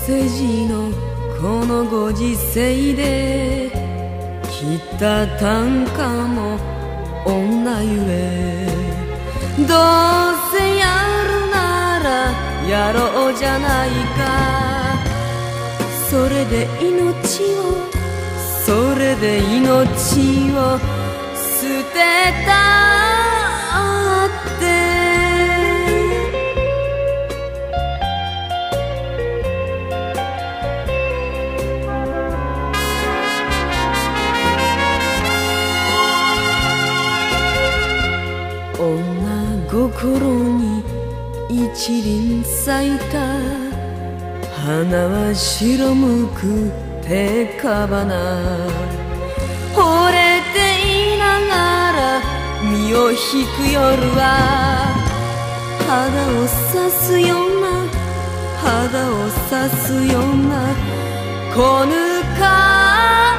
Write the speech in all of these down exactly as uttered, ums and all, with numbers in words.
世辞のこのご時世で切った短歌も女ゆえ、どうせやるならやろうじゃないか。それで命をそれで命を捨てたって女心に一輪咲いた花は白むく手かばな、惚れていながら身を引く夜は肌を刺すような肌を刺すようなこぬか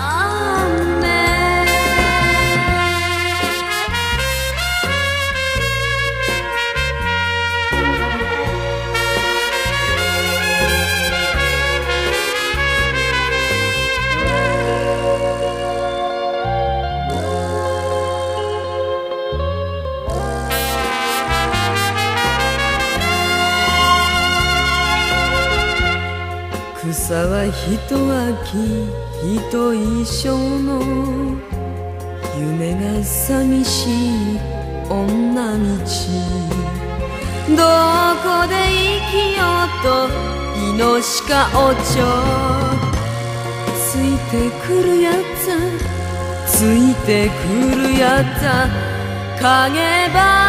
草は一秋一一生の夢が寂しい女道、どこで生きようと命かおちょ、ついてくるやつついてくるやつ影ば